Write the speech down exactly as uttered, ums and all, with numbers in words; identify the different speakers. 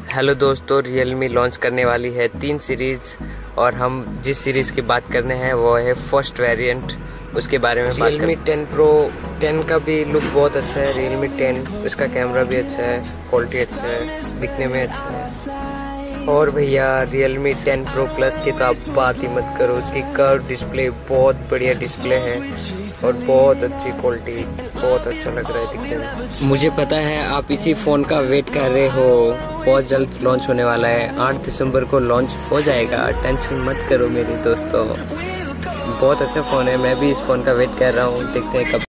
Speaker 1: Hello दोस्तों, Realme launch करने वाली है तीन सीरीज़ और हम जिस सीरीज़ की बात करने हैं वो है फर्स्ट वेरिएंट। उसके बारे में रियलमी टेन प्रो टेन का भी लुक बहुत अच्छा है। रियलमी टेन उसका कैमरा भी अच्छा है, क्वालिटी अच्छा है, दिखने में अच्छा है। और भैया रियलमी टेन प्रो प्लस की तो आप बात ही मत करो। उसकी कर्व डिस्प्ले बहुत बढ़िया डिस्प्ले है और बहुत अच्छी क्वालिटी, बहुत अच्छा लग रहा है दिखने में। मुझे पता है आप इसी फ़ोन का वेट कर रहे हो, बहुत जल्द लॉन्च होने वाला है। आठ दिसंबर को लॉन्च हो जाएगा, टेंशन मत करो मेरे दोस्तों। बहुत अच्छा फ़ोन है, मैं भी इस फ़ोन का वेट कर रहा हूँ, देखते हैं कब